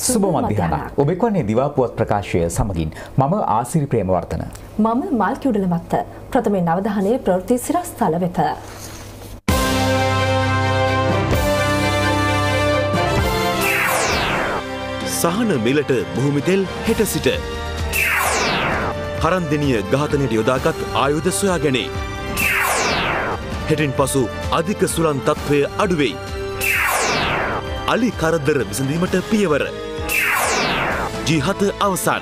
සුබ මධ්‍යහන. ඔබ එක්වන්නේ දිවා පුවත් ප්‍රකාශය සමගින් මම ආසිරි ප්‍රේමවර්ධන. මම මල්කියුඩල මත්ත. ප්‍රථමයෙන් අවධානය ප්‍රවෘත්ති සිරස්තල වෙත. සහන මිලට භූමිතෙල් හෙට සිට. හරන්දෙනිය ඝාතනයට යොදාගත් ආයුධ සොයා ගැනේ. හෙටින් පසු අධික සුළං තත්ත්වය අඩුවෙයි. අලි කරදර විසඳීමට පියවර. G7 අවසන්.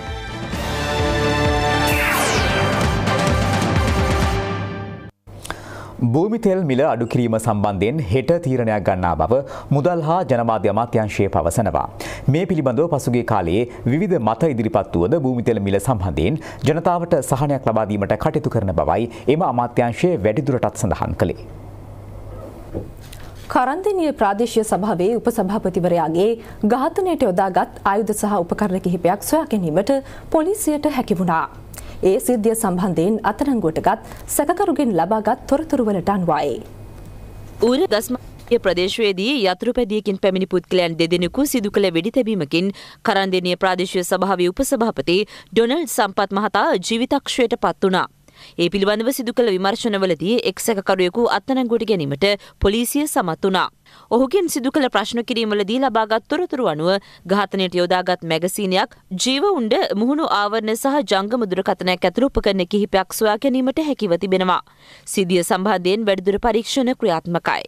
භූමි තෙල් මිල අඩු කිරීම සම්බන්ධයෙන් හෙට තීරණයක් ගන්නා බව මුදල් හා ජනමාධ්‍ය අමාත්‍යාංශය පවසනවා. මේ පිළිබඳව පසුගිය කාලයේ විවිධ මත ඉදිරිපත් වූද භූමි තෙල් මිල සම්බන්ධයෙන් ජනතාවට සහනයක් ලබා දීමට කටයුතු කරන බවයි එම අමාත්‍යාංශය වැඩිදුරටත් සඳහන් කළේ. කරන්දෙනිය ප්‍රාදේශීය සභාවේ උපසභාපතිවරයාගේ ඝාතනයට යොදාගත් ආයුධ සහ උපකරණ කිහිපයක් සොයා ගැනීමට පොලිසියට හැකි වුණා. ඒ සිද්ධිය සම්බන්ධයෙන් අත්අඩංගුවටගත් සැකකරුගෙන් ලබාගත් තොරතුරුවලට අනුවයි. ඌර ගස්මාලිය ප්‍රදේශයේදී යතුරුපැදියකින් පැමිණි පුද්ගලයන් දෙදෙනෙකු සිදු කළ වෙඩි තැබීමකින් කරන්දෙනිය ප්‍රාදේශීය සභාවේ උපසභාපති ඩොනල්ඩ් සම්පත් මහතා ජීවිතක්ෂයට පත් වුණා. ඒ පිළිබඳව සිදු කළ විමර්ශනවලදී එක් සැකකරුවෙකු අත්අඩංගුවට ගැනීමට පොලිසිය සමත් වුණා. ඔහුගෙන් සිදු කළ ප්‍රශ්න කිරීමවලදී ලබාගත් තොරතුරු අනුව ඝාතනයට යොදාගත් මැගසීනයක්, ජීව උණ්ඩ මුහුණු ආවරණ සහ ජංගම දුරකථනයක් ඇතුළු උපකරණ කිහිපයක් සොයා ගැනීමට හැකිව තිබෙනවා. සිද්ධිය සම්බන්ධයෙන් වැඩිදුර පරීක්ෂණ ක්‍රියාත්මකයි.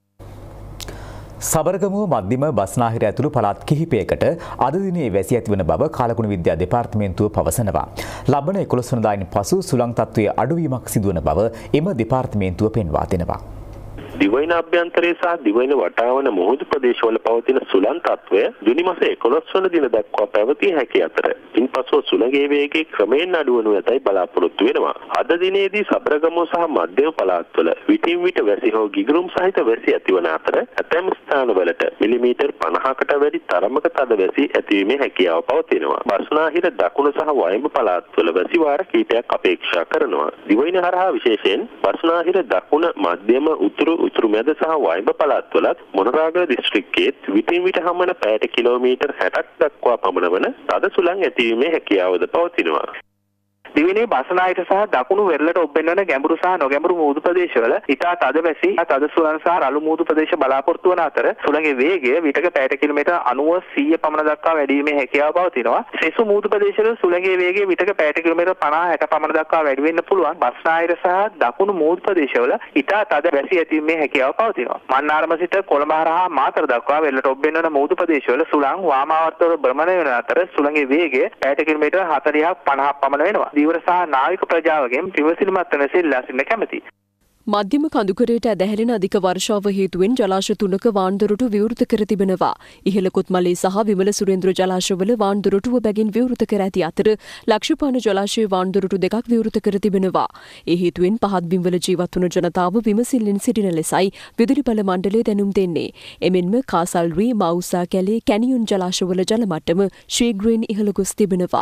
සබරගමුව මධ්‍යම බස්නාහිර ඇතුළු පළාත් කිහිපයකට අද දිනේ වැසි ඇතිවන බව කාලගුණ විද්‍යා දෙපාර්තමේන්තුව පවසනවා. ලබන 11 වෙනිදායින් පසු සුළං තත්ත්වයේ අඩුවීමක් සිදුවන බව එම දෙපාර්තමේන්තුව පෙන්වා දෙනවා. දිවයින අභ්‍යන්තරයේ සහ දිවයින වටාවන මුහුදු ප්‍රදේශවල පවතින සුළං තත්ත්වය ජුනි මාස 11 වන දින දක්වා පැවතිය හැකි අතර ඉන්පසු සුළඟේ වේගය ක්‍රමයෙන් අඩු වනු ඇතයි බලාපොරොත්තු වෙනවා. අද දිනේදී සබරගමුව සහ මධ්‍යම පළාත්වල විටින් විට වැසි හෝ ගිගුරුම් සහිත වැසි ඇතිවන අතර ඇතැම් ස්ථානවලට මිලිමීටර් 50කට වැඩි තරමක තද වැසි ඇතිවීමේ හැකියාව පවතිනවා. බස්නාහිර දකුණු සහ වයඹ පළාත්වල වැසි වාර කිහිපයක් අපේක්ෂා කරනවා. දිවයින හරහා විශේෂයෙන් බස්නාහිර දකුණ මධ්‍යම උතුරු මැද සහ වයඹ පළාත්වලත් මොනරාගල දිස්ත්‍රික්කයේත් විටින් විට හමන පැයට කිලෝමීටර් 60ක් දක්වා පමණ වන තද සුළං ඇතිවීමේ හැකියාවද පවතිනවා. දිවයිනේ බස්නාහිර සහ දකුණු වෙරළට ඔබ්බෙන්වන ගැඹුරු සහ නොගැඹුරු මුහුදු ප්‍රදේශවල ඉතා තද වැසි, තද සුළං සහ රළු මුහුදු ප්‍රදේශ බලාපොරොත්තු වන අතර සුළඟේ වේගය විටක පැයට කිලෝමීටර් 90-100 පමණ දක්වා වැඩි වීමේ හැකියාව පවතිනවා. සෙසු මුහුදු ප්‍රදේශවල සුළඟේ වේගය විටක පැයට කිලෝමීටර් 50-60 පමණ දක්වා වැඩි වෙන්න පුළුවන්. බස්නාහිර සහ දකුණු මුහුදු ප්‍රදේශවල ඉතා තද වැසි ඇතිවීමේ හැකියාව පවතිනවා. මන්නාරම සිට කොළඹ හරහා මාතර දක්වා වෙරළට ඔබ්බෙන්වන මුහුදු ප්‍රදේශවල සුළං වාමාවර්තව භ්‍රමණය වන අතර සුළඟේ වේගය පැයට කිලෝමීටර් 40-50 පමණ වෙනවා. දීවර සහ නාවික ප්‍රජාවගෙන් පිවිසිලිමත් වන සිල්ලා සිටින කැමැති. මධ්‍යම කඳුකරයට ඇදහැරෙන අධික වර්ෂාව හේතුවෙන් ජලාශ තුනක වාන්දොරටු විවෘත කර තිබෙනවා. ඉහළ කොත්මලේ සහ විමල සුරේන්ද්‍ර ජලාශවල වාන්දොරටුව බැගින් විවෘත කර ඇති අතර ලක්ෂපාන ජලාශයේ වාන්දොරටු දෙකක් විවෘත කර තිබෙනවා. ඒ හේතුවෙන් පහත් බිම්වල ජීවත් වන ජනතාව විමසිල්ලෙන් සිටින ලෙසයි විදුලි බල මණ්ඩලය දැනුම් දෙන්නේ. එමෙන්ම කාසල්රි, මවුසා කැලේ, කැනියොන් ජලාශවල ජල මට්ටම ශීඝ්‍රයෙන් ඉහළ ගොස් තිබෙනවා.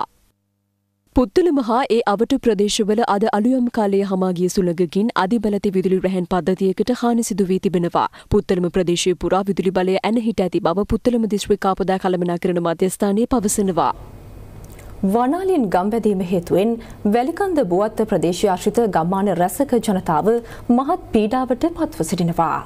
පුත්තලම හා ඒ අවට ප්‍රදේශවල අද අලුයම් කාලයේ හමා ගිය සුළඟකින් අධිබලති විදුලි රැහැන් පද්ධතියකට හානි සිදු වී තිබෙනවා. පුත්තලම ප්‍රදේශයේ පුරා විදුලි බලය ඇන හිට ඇති බව පුත්තලම දිස්ත්‍රික් ආපදා කළමනාකරණ මධ්‍යස්ථානයේ පවසනවා. වනාලින් ගම්බැදීම හේතුවෙන් වැලිකන්ද බුවත්ත ප්‍රදේශීය ආශ්‍රිත ගම්මාන රැසක ජනතාව මහත් පීඩාවට පත්ව සිටිනවා.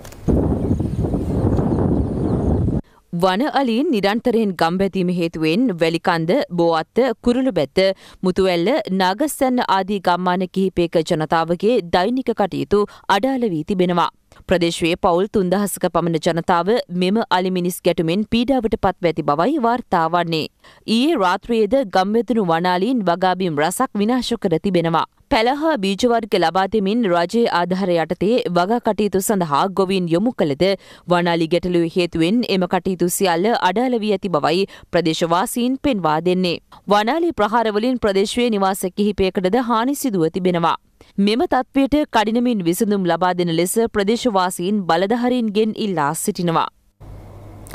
වන අලීන් නිරන්තරයෙන් ගම්බැදීම හේතුවෙන් වැලිකන්ද, බෝවත්ත, කුරුළුබැත්ත, මුතුවැල්ල, නාගස්සැන්න ආදී ගම්මාන කිහිපයක ජනතාවගේ දෛනික කටයුතු අඩාල වී තිබෙනවා. ප්‍රදේශයේ පවුල් 3000ක පමණ ජනතාව මෙම අලිමිනිස් ගැටුමෙන් පීඩාවට පත්ව ඇති බවයි වාර්තා වන්නේ. ඊයේ රාත්‍රියේද ගම්බැදුණු වනාලීන් වගාබිම් රසක් විනාශ කර තිබෙනවා. පැල හා බීජ වර්ග ලබා දෙමින් රජයේ ආධාර යටතේ වගා කටයුතු සඳහා ගොවීන් යොමු කළද වනාලි ගැටලුව හේතුවෙන් එම කටයුතු සියල්ල අඩාල වී ඇති බවයි ප්‍රදේශවාසීන් පෙන්වා දෙන්නේ. වනාලි ප්‍රහාරවලින් ප්‍රදේශයේ නිවාස කිහිපයකටද හානි සිදුව තිබෙනවා. මෙම තත්ත්වයට කඩිනමින් විසඳුම් ලබා දෙන ලෙස ප්‍රදේශවාසීන් බලධාරීන්ගෙන් ඉල්ලා සිටිනවා.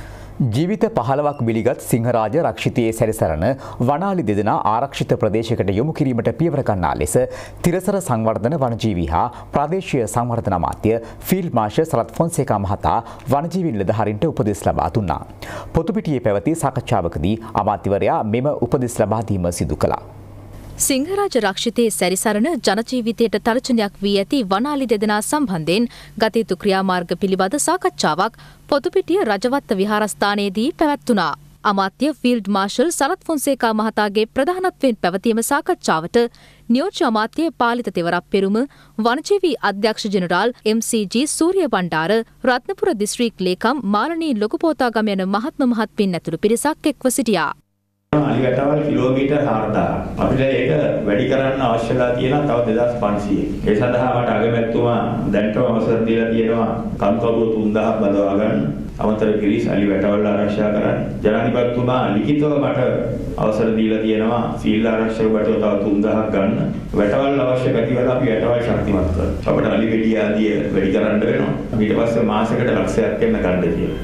ජීවිත 15ක් බිලිගත් සිංහරාජ රක්ෂිතයේ සැරිසරන වනාලි දෙදෙනා ආරක්ෂිත ප්‍රදේශයකට යොමු කිරීමට පියවර ගන්නා ලෙස තිරසර සංවර්ධන වනජීවී හා ප්‍රාදේශීය සංවර්ධන අමාත්‍ය ෆීල්ඩ් මාර්ෂල් සරත් ෆොන්සේකා මහතා වනජීවී නිලධාරීන්ට උපදෙස් ලබා දුන්නා. පොතුපිටියේ පැවති සාකච්ඡාවකදී අමාත්‍යවරයා මෙම උපදෙස් ලබා දීම සිදු කළා. සිංහරාජ රක්ෂිතයේ සැරිසරන ජනජීවිතයට තර්ජනයක් වී ඇති වනාලි දෙදෙනා සම්බන්ධයෙන් ගත යුතු ක්‍රියාමාර්ග පිළිබඳ සාකච්ඡාවක් පොතුපිටිය රජවත්ත විහාරස්ථානයේදී පැවැත්වුණා. අමාත්‍ය ෆීල්ඩ් මාර්ෂල් සරත් ෆොන්සේකා මහතාගේ ප්‍රධානත්වයෙන් පැවතීම සාකච්ඡාවට නියෝජ්‍ය අමාත්‍ය පාලිත තෙවරක් පෙරුම වනජීවී අධ්‍යක්ෂ general MCG Suriya Bandara Ratnapura district ලේකම් මාලනී ලොකුපෝතාගම යන මහත් පින් ඇතුළු පිරිසක් එක්ව සිටියා. අලි වැටවල් කිලෝමීටර් 4000. අපිට ඒක වැඩි කරන්න අවශ්‍යලා තියෙනවා තව 2500. ඒ සඳහා මට අගමැතිතුමා දැන්ටම අවසර දීලා තියෙනවා කම්කරුවෝ 3000ක් බඳවා ගන්න. අමතර ගිරිස් අලි වැටවල් ආරක්ෂා කරන්න. ජනාධිපතිතුමා ලිඛිතව මට අවසර දීලා තියෙනවා සීල් ආරක්ෂක බටුව තව 3000ක් ගන්න. වැටවල් අවශ්‍ය කතිවල අපි වැටවල් ශක්තිමත් කරනවා. අපිට අලි වෙඩි ආදිය වැඩි කරන්න වෙනවා. ඊට පස්සේ මාසෙකට ලක්ෂයක් වෙන ගන්න කියලා.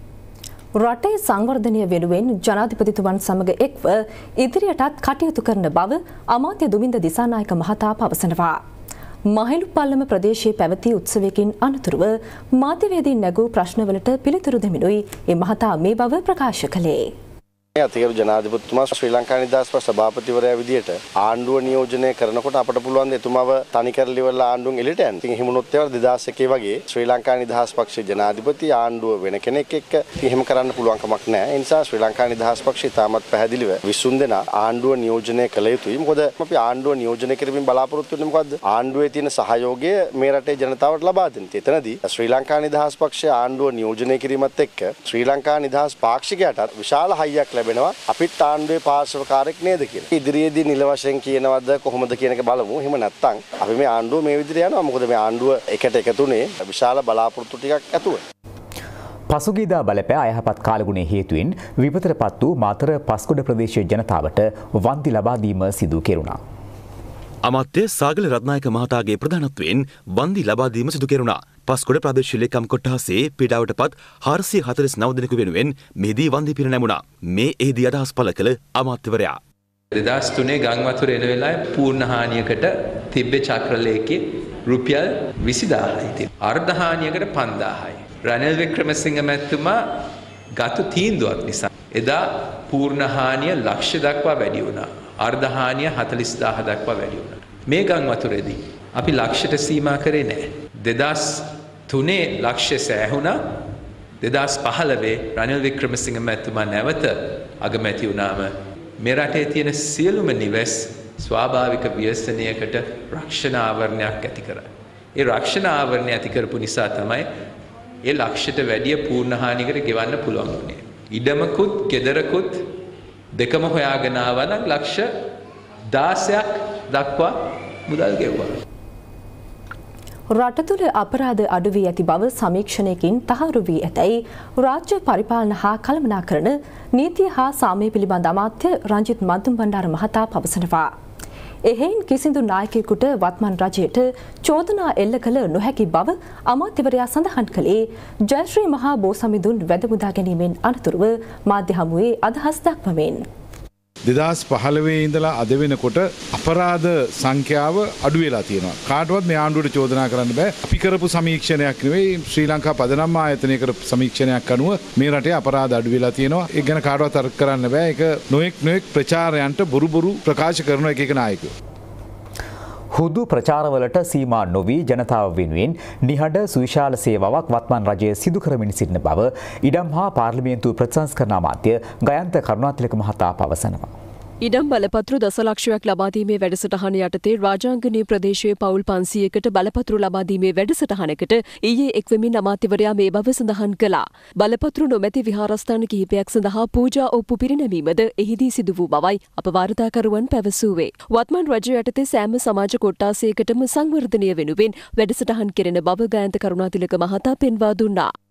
රටේ සංවර්ධනය වෙනුවෙන් ජනාධිපතිතුමන් සමග එක්ව ඉදිරියටත් කටයුතු කරන බව අමාත්‍ය දුමින්ද දිසානායක මහතා පවසනවා. මහිලුපල්ලම ප්‍රදේශයේ පැවති උත්සවයකින් අනතුරුව මාධ්‍යවේදීන් නැගූ ප්‍රශ්නවලට පිළිතුරු දෙමිනුයි ඒ මහතා මේ බව ප්‍රකාශ කළේ. අතිගරු ජනාධිපතිතුමා ශ්‍රී ලංකා නිදහස් පක්ෂ සභාපතිවරයා විදියට ආණ්ඩුව නියෝජනය කරනකොට අපට පුළුවන් ද එතුමාව තනි කරලා ඉවරලා ආණ්ඩුවෙන් එළියට යන්න. ඉතින් එහෙම වුණොත් ඒවා 2001 වගේ ශ්‍රී ලංකා නිදහස් පක්ෂයේ ජනාධිපති ආණ්ඩුව වෙන කෙනෙක් එක්ක එහෙම කරන්න පුළුවන් කමක් නැහැ. ඒ නිසා ශ්‍රී ලංකා නිදහස් පක්ෂය තාමත් පැහැදිලිව 20 දෙනා ආණ්ඩුව නියෝජනය කළ යුතුයි. මොකද අපි ආණ්ඩුව නියෝජනය කරමින් බලාපොරොත්තු වෙන්නේ මොකද්ද? ආණ්ඩුවේ තියෙන සහයෝගය මේ රටේ ජනතාවට ලබා දෙන්න. එතනදී ශ්‍රී ලංකා නිදහස් පක්ෂය ආණ්ඩුව නියෝජනය කිරීමත් එක්ක ශ්‍රී ලංකා නිදහස් පාක්ෂිකයටත් විශාල හයියක් ලැබෙනවා. අපිට ආණ්ඩුවේ පාර්ශවකාරයෙක් නේද කියලා. ඉදිරියේදී නිල වශයෙන් කියනවද කොහොමද කියන එක බලමු. එහෙම නැත්නම් අපි මේ ආණ්ඩුව මේ විදිහට යනවා. මොකද මේ ආණ්ඩුව එකට එකතුනේ විශාල බලාපොරොත්තු ටිකක් ඇතුව. පසුගියදා බලපෑ අයහපත් කාලගුණයේ හේතුවෙන් විපතටපත් වූ මාතර පස්කොඩ ප්‍රදේශීය ජනතාවට වන්දි ලබා දීම සිදු කෙරුණා. අමාත්‍ය සාගල රත්නායක මහතාගේ ප්‍රධානත්වයෙන් වන්දි ලබා දීම සිදු කෙරුණා. පස්කොඩ ප්‍රාදේශීය ලේකම් කොට්ටාසේ පීඩාවටපත් 449 දෙනෙකු වෙනුවෙන් මෙහිදී වන්දි පිර නැමුණා. මේ එහිදී අදහස් පළ කළ අමාත්‍යවරයා 2003 ගං වතුර එන වෙලාවේ පූර්ණ හානියකට තිබ්බේ චක්‍රලේකේ රුපියල් 20000යි තිබ්බා. අර්ධ හානියකට 5000යි. රනිල් වික්‍රමසිංහ මැතිතුමා ගත තීන්දුවක් නිසා එදා පූර්ණ හානිය ලක්ෂ දක්වා වැඩි වුණා. අර්ධ හානිය 40000 දක්වා වැඩි වුණා. මේ ගං වතුරේදී අපි ලක්ෂයට සීමා කරේ නැහැ. 2003 ලක්ෂ්‍ය සෑහුණා. 2015 රනිල් වික්‍රමසිංහ මැතිතුමා නැවත අගමැති වුණාම මේ රටේ තියෙන සියලුම නිවෙස් ස්වාභාවික ව්‍යසනයකට රක්ෂණ ආවරණයක් ඇති කරා. ඒ රක්ෂණ ආවරණය ඇති කරපු නිසා තමයි ඒ ලක්ෂයට වැඩිය පූර්ණ හානියකට ගෙවන්න පුළුවන් වුණේ. ඉඩමකුත් ගෙදරකුත් දෙකම හොයාගෙන ආවා නම් ලක්ෂ 16ක් දක්වා මුදල් ගෙවුවා. රට තුළ අපරාධ අඩු වී ඇති බව සමීක්ෂණයකින් තහවුරු වී ඇතැයි රාජ්‍ය පරිපාලන හා කළමනාකරණ නීතිය හා සාමය පිළිබඳ අමාත්‍ය රංජිත් මද්දුම් බණ්ඩාර මහතා පවසනවා. එහෙයින් කිසිදු නායකයෙකුට වත්මන් රජයට චෝදනා එල්ල කළ නොහැකි බව අමාත්‍යවරයා සඳහන් කළේ ජයශ්‍රී මහා බෝසමිඳුන් වැඳමුදා ගැනීමෙන් අනතුරුව මාධ්‍ය හමුවේ අදහස් දක්වමින්. 2015 ඉඳලා අද වෙනකොට අපරාධ සංඛ්‍යාව අඩු වෙලා තියෙනවා. කාටවත් මේ ආණ්ඩුවට චෝදනා කරන්න බෑ. අපි කරපු සමීක්ෂණයක් නෙවෙයි ශ්‍රී ලංකා පදනම් ආයතනය කරපු සමීක්ෂණයක් අනුව මේ රටේ අපරාධ අඩු වෙලා තියෙනවා. ඒක ගැන කාටවත් තර්ක කරන්න බෑ. ඒක නොඑක් ප්‍රචාරයන්ට බොරු ප්‍රකාශ කරන එක නායකයෝ. හුදු ප්‍රචාරවලට සීමා නොවී ජනතාව වෙනුවෙන් නිහඬ සුවිශාල සේවාවක් වත්මන් රජය සිදු කරමින් සිටින බව ඉඩම් හා පාර්ලිමේන්තු ප්‍රතිසංස්කරණ අමාත්‍ය ගයන්ත කරුණාතිලක මහතා පවසනවා. ඉඩම් බලපත්‍ර දසලක්ෂයක් ලබාදීමේ වැඩසටහන යටතේ රාජාංගනීය ප්‍රදේශයේ පවුල් 500කට බලපත්‍ර ලබාදීමේ වැඩසටහනකට ඊයේ එක්වෙමින් අමාත්‍යවරයා මේ බව සඳහන් කළා. බලපත්‍ර නොමැති විහාරස්ථාන කිහිපයක් සඳහා පූජා ඔප්පු පිරිනැමීමද එහිදී සිදු වූ බවයි අප වාර්තාකරුවන් පැවසුවේ. වත්මන් රජය යටතේ සෑම සමාජ කොට්ටාසයකටම සංවර්ධනය වෙනුවෙන් වැඩසටහන් කෙරෙන බව ගයන්ත කරුණාතිලක මහතා පෙන්වා දුන්නා.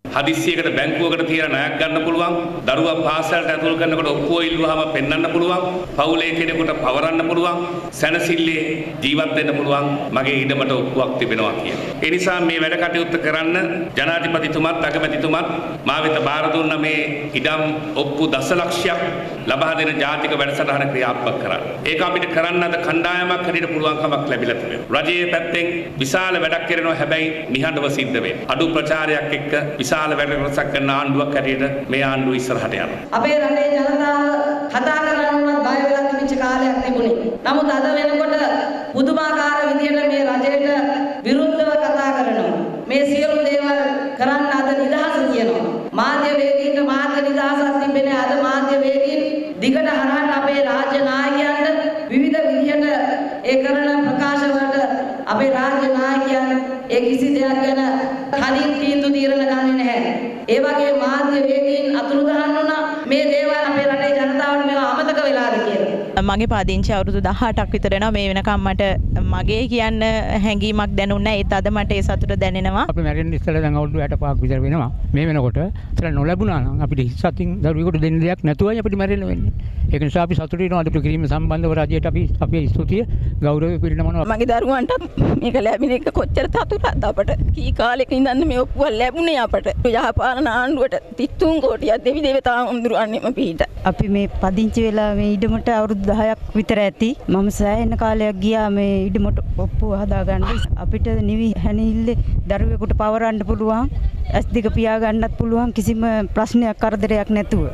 හදිස්සියකට බැංකුවකට තියලා ණයක් ගන්න පුළුවන්. දරුවා පාසලට ඇතුල් කරනකොට ඔප්පුව ඉල්ලුවාම පෙන්වන්න පුළුවන්. පවුලේ කෙනෙකුට පවරන්න පුළුවන්. සැනසille ජීවත් වෙන්න පුළුවන්. මගේ ඉඩමට ඔප්පුවක් තිබෙනවා කියලා. ඒ නිසා මේ වැඩ කටයුත්ත කරන්න ජනාධිපතිතුමත් අගමැතිතුමත් මා වෙත බාර දුන්න මේ ඉඩම් ඔප්පු දසලක්ෂයක් ලබා දෙන ජාතික වැඩසටහන ක්‍රියාත්මක කරන්න. ඒක අපිට කරන්න අද කණ්ඩායමක් හැටියට පුළුවන්කමක් ලැබිලා තිබෙනවා. රජයේ පැත්තෙන් විශාල වැඩක් කරනවා හැබැයි නිහඬව සිද්ධ වෙන්නේ. අඩු ප්‍රචාරයක් එක්ක විශාල වැඩ රසක් කරන ආණ්ඩුවක් හැටියට මේ ආණ්ඩුව ඉස්සරහට යනවා. අපේ රටේ ජනතාව කතා කරන්නවත් බය වෙලා තිබිච්ච කාලයක් තිබුණේ. නමුත් අද වෙනකොට පුදුමාකාර විදියට මේ රජයට විරුද්ධව කතා කරනවා. මේ සියලු දේවල් කරන්න අද නිදහස කියනවා. මාධ්‍ය වේදීන්ට මාධ්‍ය නිදහසක් තිබෙන්නේ. අද මාධ්‍ය වේදීන් දිගට හරහට අපේ රාජ්‍ය නායකයන්ට විවිධ විදියට ඒ කරන ප්‍රකාශ වලට අපේ රාජ්‍ය නායකයන් ඒ කිසි දෙයක් ගැන කලින් තීන්දුව తీරන ගන්නේ නැහැ. ඒ වගේ මාධ්‍ය වේදීන් අතුරුදහන් වුණා මේ දේවල් අපේ රටේ ජනතාවට මේවා අමතක වෙලාද කියලා. මගේ පාදිංචි අවුරුදු 18ක් විතර වෙනවා. මේ වෙනකම් මට මගේ කියන්න හැඟීමක් දැනුන්නේ නැහැ. ඒත් අද මට ඒ සතුට දැනෙනවා. අපි මැරෙන්න ඉස්සෙල්ලා දැන් අවුරුදු 65ක් විතර වෙනවා. මේ වෙනකොට ඒතර නොලැබුණා නම් අපිට හිස්සතින් දරුවෙකුට දෙන්න දෙයක් නැතුවයි අපිට මැරෙන්න වෙන්නේ. ඒක නිසා අපි සතුටු වෙනවා අද කිරීම සම්බන්ධව රජයට අපි අපේ ස්තුතිය ගෞරවය පිරිනමනවා. මගේ දරුවන්ට මේක ලැබෙන එක කොච්චර සතුටක්ද අපට. කී කාලෙක ඉඳන් මේ ඔප්පුව ලැබුණේ අපට. යහපාලන ආණ්ඩුවට 33 කෝටියක් දෙවි දේවතාවුන් අඳුරන්නේම පිට. අපි මේ පදිංචි වෙලා මේ ඉඩමට අවුරුදු 10ක් විතර ඇති. මම සෑහෙන කාලයක් ගියා මේ ඉඩමට ඔප්පුව හදාගන්න. අපිට නිවි හැනිල්ලේ දරුවෙකුට පවරන්න පුළුවන්. S2 පියාගන්නත් පුළුවන් කිසිම ප්‍රශ්නයක් කරදරයක් නැතුව.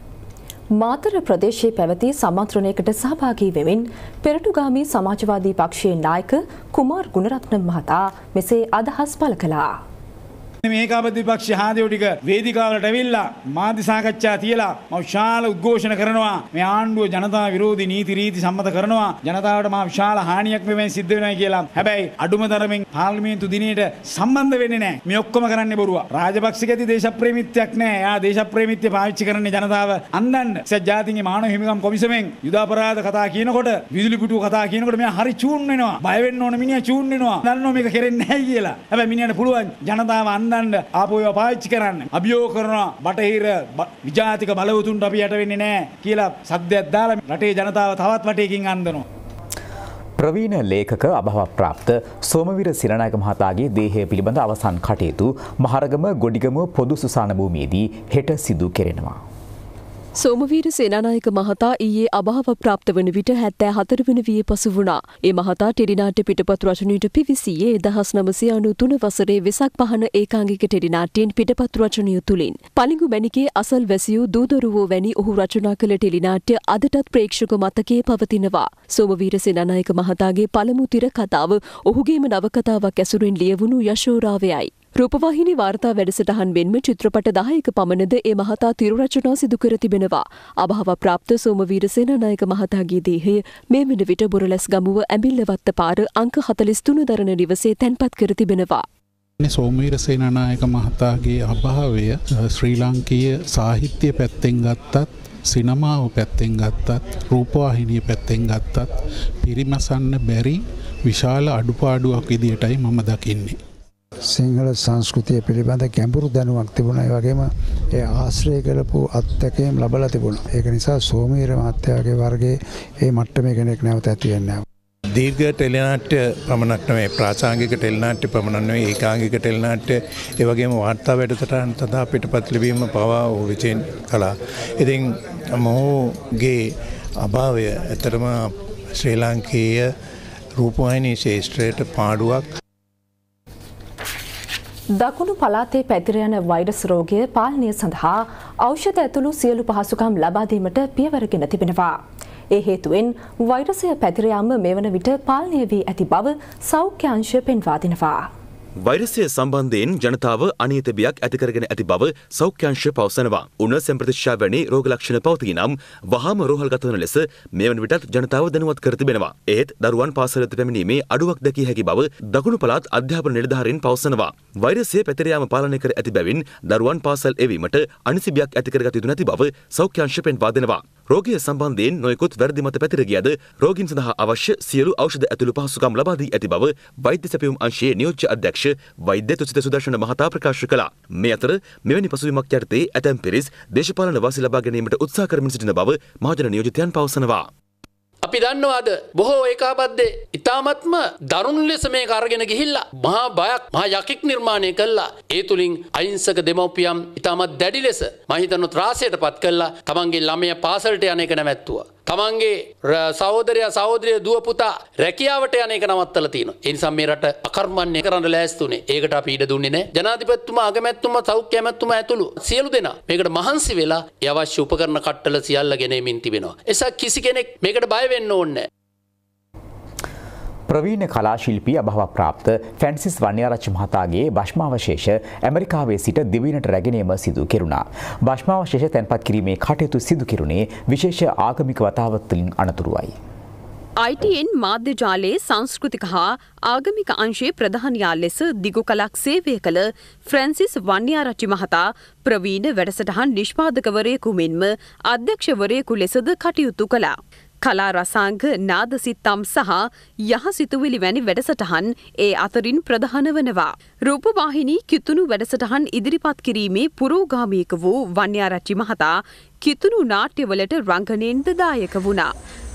මාතර ප්‍රදේශයේ පැවති සමන්ත්‍රණයකට සහභාගී වෙමින් පෙරටුගාමී සමාජවාදී පක්ෂයේ නායක කුමාර් ගුණරත්න මහතා මෙසේ අදහස් පළ කළා. මේ ඒකාබද්ධ විපක්ෂ හාදයෝ ටික වේදිකාවලට ඇවිල්ලා මාධ්‍ය සාකච්ඡා තියලා මම විශාල උද්ඝෝෂණ කරනවා. මේ ආණ්ඩුව ජනතා විරෝධී නීති රීති සම්මත කරනවා. ජනතාවට මා විශාල හානියක් මෙවෙන් සිද්ධ වෙනවා කියලා. හැබැයි අඩුම තරමින් පාර්ලිමේන්තු දිනේට සම්බන්ධ වෙන්නේ නැහැ. මේ ඔක්කොම කරන්නේ බොරුව. රාජපක්ෂ ගැති දේශප්‍රේමීත්වයක් නැහැ. එයා දේශප්‍රේමීත්වය පාවිච්චි කරන්නේ ජනතාව අන්දන්න. සත්‍යාතිගේ මානව හිමිකම් කොමිසමෙන් යුද අපරාධ කතා කියනකොට විදුලි පුටුව කතා කියනකොට මෙයා හරි චූන් වෙනවා. බය වෙන්න ඕන මිනිහා චූන් වෙනවා. දන්නවා මේක කෙරෙන්නේ නැහැ කියලා. හැබැයි මිනිහට පුළුවන් ජනතාව ආපෝ ඒවා පාවිච්චි කරන්න. අභියෝග කරනවා බටහිර විජාතික බලවතුන්ට අපි යට වෙන්නේ නැහැ කියලා සද්දයක් දාලා රටේ ජනතාව තවත් වටේකින් අන්දනවා. ප්‍රවීණ ලේඛක අභවප්‍රාප්ත සෝමවීර සිරනායක මහතාගේ දේහය පිළිබඳ අවසන් කටයුතු මහරගම ගොඩිගම පොදු සුසාන භූමියේදී හෙට සිදු කෙරෙනවා. සෝමවීර සේනානායක මහතා ඊයේ අභාව ප්‍රාප්ත වන විට 74 වන වියේ පසු වුණා. ඒ මහතා ටෙලිනාට්‍ය පිටපත් රචනයට පිවිසියේ 1993 වසරේ වෙසක් පහන ඒකාංගික ටෙලිනාට්‍යයෙන් පිටපත් රචනය තුලින්. පලිඟු මැණිකේ අසල් වැසියෝ දූදරුවෝ වැනි ඔහු රචනා කළ ටෙලිනාට්‍ය අදටත් ප්‍රේක්ෂක මතකයේ පවතිනවා. සෝමවීර සේනානායක මහතාගේ පළමු තිර කතාව ඔහුගේම නවකතාවක් ඇසුරින් ලියවුණු යශෝරාවයයි. රූපවාහිනී වාර්තා වැඩසටහන් මෙන්ම චිත්‍රපට 10ක පමණද ඒ මහතා තිරු රචනා සිදු කර තිබෙනවා. අභාව ප්‍රාප්ත සෝමවීර සේනානායක මහතාගේ දේහය මේ වන විට බොරලැස් ගමුව ඇඹිල්ලවත්ත පාර අංක 43 දරණ නිවසේ තැන්පත් කර තිබෙනවා. සෝමවීර සේනානායක මහතාගේ අභාවය ශ්‍රී ලාංකීය සාහිත්‍ය පැත්තෙන් ගත්තත් සිනමාව පැත්තෙන් ගත්තත් රූපවාහිනිය පැත්තෙන් ගත්තත් පිරිමසන්න බැරි විශාල අඩුපාඩුවක් විදියටයි මම දකින්නේ. සිංහල සංස්කෘතිය පිළිබඳ ගැඹුරු දැනුමක් තිබුණා. ඒ වගේම ඒ ආශ්‍රය කරපු අත්දැකීම් ලැබලා තිබුණා. ඒක නිසා සෝමවීර මහත්තයාගේ වර්ගයේ ඒ මට්ටමේ කෙනෙක් නැවත ඇති වෙන්නේ නැහැ. දීර්ඝ ටෙලිනාට්‍ය පමණක් නෙවෙයි ප්‍රාසංගික ටෙලිනාට්‍ය පමණක් නෙවෙයි ඒකාංගික ටෙලිනාට්‍ය ඒ වගේම වාර්තා වැඩසටහන් සඳහා පිටපත් ලිවීම පවා ඔහු විසින් කළා. ඉතින් මොහුගේ අභාවය ඇත්තටම ශ්‍රී ලාංකීය රූපවාහිනී ශාස්ත්‍රයට පාඩුවක්. දකුණු පළාතේ පැතිර යන වෛරස් රෝගය පාලනය සඳහා ඖෂධ ඇතුළු සියලු පහසුකම් ලබා දීමට පියවරගෙන තිබෙනවා. ඒ හේතුවෙන් වෛරසය පැතිර යාම මෙවන විට පාලනය වී ඇති බව සෞඛ්‍ය අංශය පෙන්වා දෙනවා. වෛරසය සම්බන්ධයෙන් ජනතාව අනීතබියක් ඇති කරගෙන ඇති බව සෞඛ්‍යංශය පවසනවා. උණ සෙම්ප්‍රතිශ්‍යා වැනි රෝග ලක්ෂණ පවතී නම් වහාම රෝහල්ගත වන ලෙස මේ වන විටත් ජනතාව දැනුවත් කර තිබෙනවා. ඒත් දරුවන් පාසලට පැමිණීමේ අඩුවක් දැකිය හැකි බව දකුණු පළාත් අධ්‍යාපන නිලධාරීන් පවසනවා. වෛරසය පැතිර යාම පාලනය කර ඇති බැවින් දරුවන් පාසල් එවීමට අනිසි බියක් ඇති කරගත යුතු නැති බව සෞඛ්‍යංශය පෙන්වා දෙනවා. රෝගිය සම්බන්ධයෙන් නොයෙකුත් වැරදි මත පැතිර ගියද රෝගීන් සඳහා අවශ්‍ය සියලු ඖෂධ ඇතුළු පහසුකම් ලබා දී ඇති බව වෛද්‍ය සැපයුම් අංශයේ නියෝජ්‍ය අධ්‍යක්ෂ වෛද්‍ය තුසිත සුදර්ශන මහතා ප්‍රකාශ කළා. මේ අතර මෙවැනි පසුබිමක් යටතේ ඇතැම් පිරිස් දේශපාලන වාසි ලබා ගැනීමට උත්සාහ කරමින් සිටින බව මහජන නියෝජිතයන් පවසනවා. අපි දන්නවාද බොහෝ ඒකාබද්ධේ ඉතාමත්ම දරුණු ලෙස මේක අරගෙන ගිහිල්ලා මහා බයක් මහා යකික් නිර්මාණය කළා. ඒ තුලින් අහිංසක දෙමව්පියන් ඉතාමත් දැඩි ලෙස මම හිතනවා ත්‍රාසයටපත් කළා. තමන්ගේ ළමයා පාසලට යන එක නැවැත්තුවා. තමන්ගේ සහෝදරයා සහෝදරිය දුව පුතා රැකියාවට යන එක නවත්තලා තියෙනවා. ඒ නිසා මේ රට අකර්මණ්‍ය කරන්න ලෑස්තුනේ. ඒකට අපි ඉඩ දුන්නේ නැහැ. ජනාධිපතිතුමා අගමැතිතුමා සෞඛ්‍ය ඇමතිතුමා ඇතුළු සියලු දෙනා මේකට මහන්සි වෙලා ඒ අවශ්‍ය උපකරණ කට්ටල සියල්ල ගෙනෙමින් තිබෙනවා. එසා කිසි කෙනෙක් මේකට බය වෙන්න ඕනේ නැහැ. ප්‍රවීණ කලා ශිල්පී අභාවප්‍රාප්ත ෆ්‍රැන්සිස් වන්‍යාරච්චි මහතාගේ භෂ්මාවශේෂ ඇමරිකාවේ සිට දිවයිනට රැගෙනීම සිදු කෙරුණා. භෂ්මාවශේෂ තැන්පත් කිරීමේ කටයුතු සිදු කෙරුණේ විශේෂ ආගමික වතාවත්වලින් අනතුරුවයි. ITN මාධ්‍ය ජාලයේ සංස්කෘතික හා ආගමික අංශයේ ප්‍රධානියා ලෙස දිගු කලක් සේවය කළ ෆ්‍රැන්සිස් වන්‍යාරච්චි මහතා ප්‍රවීණ වැඩසටහන් නිෂ්පාදකවරයෙකු මෙන්ම අධ්‍යක්ෂවරයෙකු ලෙසද කටයුතු කළා. කලා රසාංග නාද සිත්තම් සහ යහ සිතුවිලි වැනි වැඩසටහන් ඒ අතරින් ප්‍රධාන වනවා. රූපවාහිනී කිතුණු වැඩසටහන් ඉදිරිපත් කිරීමේ පුරෝගාමීක වූ වන්‍යාරච්චි මහතා කිතුණු නාට්‍යවලට රංගනයෙන්ද දායක වුණා.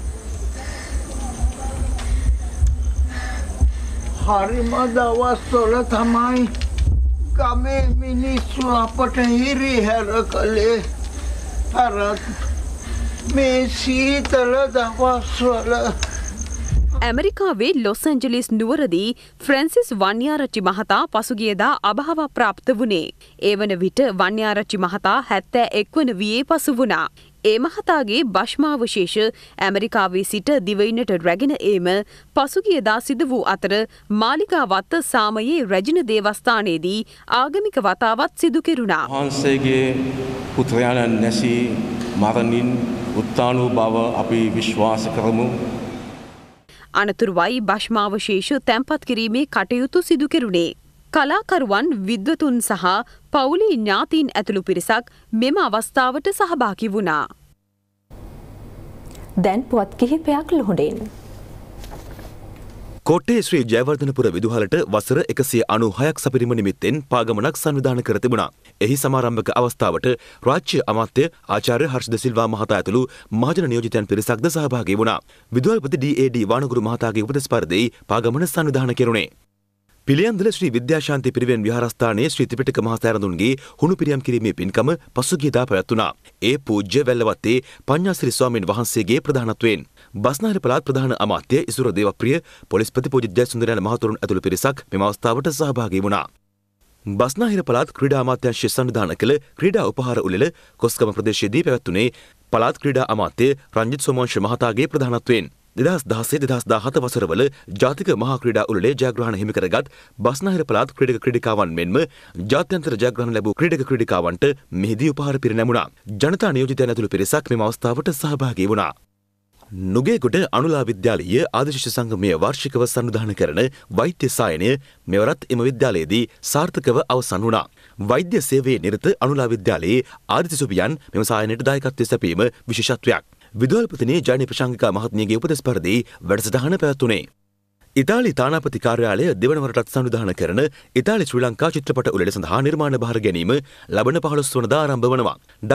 හරිම දවස්වල තමයි ගමේ මිනිස්සු අපට හිරිහැර කළේ. අර මේ සීතල දවස්වල ඇමරිකාවේ ලොස් ඇන්ජලිස් නුවරදී ෆ්‍රැන්සිස් වන්‍යාරච්චි මහතා පසුගියදා අභාව ප්‍රාප්ත වුණේ. ඒ වන විට වන්‍යාරච්චි මහතා 71 වන වියේ පසු වුණා. ඒ මහතාගේ භෂ්මාවශේෂ ඇමරිකාවේ සිට දිවයිනට රැගෙන ඒම පසුගියදා සිදු වූ අතර මාලිගාවත්ත සාමයේ රැජින දේවස්ථානයේදී ආගමික වතාවත් සිදු කෙරුණා. වහන්සේගේ පුත්‍රයාණන් නැසී මරණින් උත්තානු බව අපි විශ්වාස කරමු. අනතුරුවයි භෂ්මාවශේෂ තැන්පත් කිරීමේ කටයුතු සිදු කෙරුණේ. කලාකරුවන් විද්වතුන් සහ පවුලේ ඥාතීන් ඇතුළු පිරිසක් මෙම අවස්ථාවට සහභාගී වුණා. දැන් පුවත් කිහිපයක් ලුහුඬෙන්. කොට්ටේ ශ්‍රී ජයවර්ධනපුර විදුහලට වසර 196ක් සපිරීම නිමිත්තෙන් පාගමනක් සංවිධානය කර තිබුණා. එහි සමාරම්භක අවස්ථාවට රාජ්‍ය අමාත්‍ය ආචාර්ය හර්ෂ ද සිල්වා මහතා ඇතුළු මහජන නියෝජිතයන් පිරිසක්ද සහභාගී වුණා. විදුහල්පති DAD වානගුරු මහතාගේ උපදෙස් පරිදි පාගමන සංවිධානය කෙරුණේ. පිළියන්දල ශ්‍රී විද්‍යාශාන්ති පිරිවෙන් විහාරස්ථානයේ ශ්‍රී ත්‍රිපිටක මහසෑරඳුන්ගේ හුණු පිරියම් කිරීමේ පින්කම පසුගියදා පැවැත්වුණා. ඒ පූජ්‍ය වැල්ලවත්තේ පඤ්ඤාසිරි ස්වාමීන් වහන්සේගේ ප්‍රධානත්වයෙන් බස්නාහිර පළාත් ප්‍රධාන අමාත්‍ය ඉසුර දේවප්‍රිය පොලිස්පති පූජ්‍ය ජයසුන්දර යන මහතුරුන් ඇතුළු පිරිසක් මෙම අවස්ථාවට සහභාගී වුණා. බස්නාහිර පළාත් ක්‍රීඩා අමාත්‍යාංශය සංවිධානය කළ ක්‍රීඩා උපහාර උළෙල කොස්ගම ප්‍රදේශයේදී පැවැත්වුණේ පළාත් ක්‍රීඩා අමාත්‍ය රංජිත් සෝමවංශ මහතාගේ ප්‍රධානත්වයෙන් 2016-2017 වසරවල ජාතික මහා ක්‍රීඩා උළෙලේ ජයග්‍රහණ හිමි කරගත් බස්නාහිර පළාත් ක්‍රීඩක ක්‍රීඩිකාවන් මෙන්ම ජාත්‍යන්තර ජයග්‍රහණ ලැබූ ක්‍රීඩක ක්‍රීඩිකාවන්ට මෙහිදී උපහාර පිරිනැමුණා. ජනතා නියෝජිතයන් ඇතුළු පිරිසක් මෙම අවස්ථාවට සහභාගී වුණා. නුගේගොඩ අනුලා විද්‍යාලීය ආදිශිෂ්‍ය සංගමය වාර්ෂිකව සංවිධානය කරන වෛද්‍ය සායනය මෙවරත් එම විද්‍යාලයේදී සාර්ථකව අවසන් වුණා. වෛද්‍ය සේවයේ නිරත අනුලා විද්‍යාලයේ ආදිසිසුපියන් මෙම සායනයට දායකත්වය සැපීම විශේෂත්වයක්. විදුහල්පතිනී ජයනි ප්‍රශාංකිකා මහත්මියගේ උපදෙස් පරිදි වැඩසටහන පැවැත්වුණේ. ඉතාලි තානාපති කාර්යාලය දෙවනවරටත් සංවිධානය කරන ඉතාලි ශ්‍රී ලංකා චිත්‍රපට උළෙල සඳහා නිර්මාණ භාර ගැනීම ලබන 15 වනදා ආරම්භ වනවා.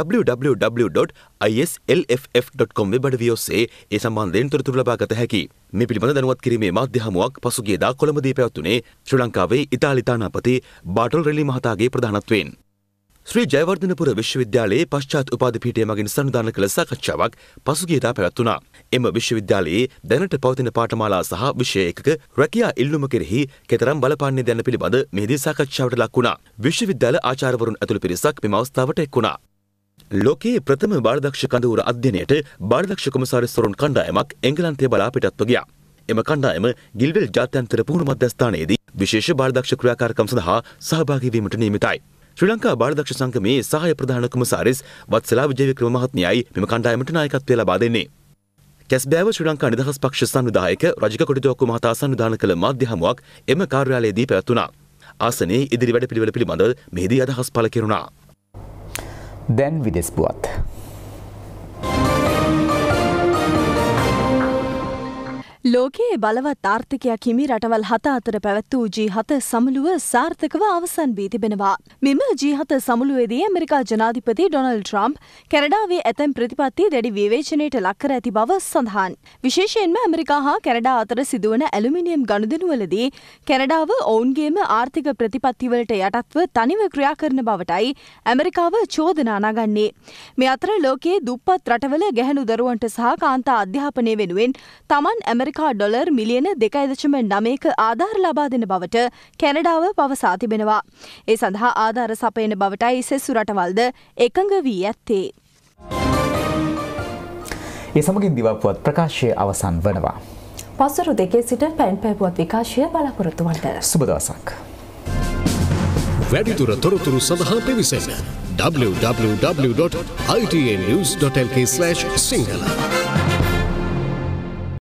www.islff.com වෙබ් අඩවිය ඔස්සේ ඒ සම්බන්ධයෙන් තොරතුරු ලබා ගත හැකියි. මේ පිළිබඳ දැනුවත් කිරීමේ මාධ්‍ය හමුවක් පසුගියදා කොළඹදී පැවැත්වුණේ ශ්‍රී ලංකාවේ ඉතාලි තානාපති බාටල් රෙලි මහතාගේ ප්‍රධානත්වයෙන්. ශ්‍රී ජයවර්ධනපුර විශ්වවිද්‍යාලයේ පශ්චාත් උපාධි පීඨය මගින් සංවිධානය කළ සාකච්ඡාවක් පසුගියදා පැවැත්වුණා. එම විශ්වවිද්‍යාලයේ දැනට පවතින පාඨමාලා සහ විෂය ඒකක රැකියා ඉල්ලුම කෙරෙහි කෙතරම් බලපාන්නේ දැන පිළිබඳ මෙහිදී සාකච්ඡාවට ලක් වුණා. විශ්වවිද්‍යාල ආචාර්යවරුන් ඇතුළු පිරිසක් මෙම අවස්ථාවට එක් වුණා. ලෝකයේ ප්‍රථම බාලදක්ෂ කඳවුර අධ්‍යයනයට බාලදක්ෂ කොමසාරිස්වරුන් කණ්ඩායමක් එංගලන්තය බලා පිටත්ව ගියා. එම කණ්ඩායම ගිල්වෙල් ජාත්‍යන්තර පුහුණු මධ්‍යස්ථානයේදී විශේෂ බාලදක්ෂ ක්‍රියාකාරකම් සඳහා සහභාගී වීමට නියමිතයි. ශ්‍රී ලංකා බාලදක්ෂ සංගමේ සහාය ප්‍රධාන කොමසාරිස් වත්සලා විජේවික්‍රම මහත්මියයි මෙම කණ්ඩායමට නායකත්වය ලබා දෙන්නේ. කැස්බෑව ශ්‍රී ලංකා නිදහස් පක්ෂ සංවිධායක රජික කොටිතොක්කු මහතා සංවිධානය කළ මාධ්‍ය හමුවක් එම කාර්යාලයේදී පැවැත්වුණා. ආසනයේ ඉදිරි වැඩපිළිවෙල පිළිබඳ මෙහිදී අදහස් පළ කෙරුණා. දැන් විදෙස් පුවත්. ලෝකයේ බලවත් ආර්ථිකයක් හිමි රටවල් 7 අතර පැවැත් වූ G7 සමුළුව සාර්ථකව අවසන් වී තිබෙනවා. මෙම G7 සමුළුවේදී ඇමරිකා ජනාධිපති ඩොනල්ඩ් ට්‍රම්ප් කැනඩාවේ ඇතැම් ප්‍රතිපත්ති දැඩි විවේචනයට ලක් කර ඇති බව සඳහන්. විශේෂයෙන්ම ඇමරිකා හා කැනඩා අතර සිදුවන ඇලුමිනියම් ගනුදෙනුවලදී කැනඩාව ඔවුන්ගේම ආර්ථික ප්‍රතිපත්තිවලට යටත්ව තනිව ක්‍රියා කරන බවටයි ඇමරිකාව චෝදනා නගන්නේ. මේ අතර ලෝකයේ දුප්පත් රටවල ගැහැණු දරුවන්ට සහ කාන්තා අධ්‍යාපනය වෙනුවෙන් තමන් ඇමරිකා ඩොලර් මිලියන 2.9ක ආධාර ලබා දෙන බවට කැනඩාව පවසා තිබෙනවා. ඒ සඳහා ආධාර සපයන බවටයි සෙසු රටවල්ද එකඟ වී ඇත්තේ. ඒ සමගින් දිවපුවත් ප්‍රකාශය අවසන් වනවා. පසුරු දෙකේ සිට පැන් පැපුවත් විකාශය බලාපොරොත්තු වන්ට. සුබ දවසක්. වැඩිදුර තොරතුරු සඳහා පිවිසෙන්න www.itnews.lk/sinhala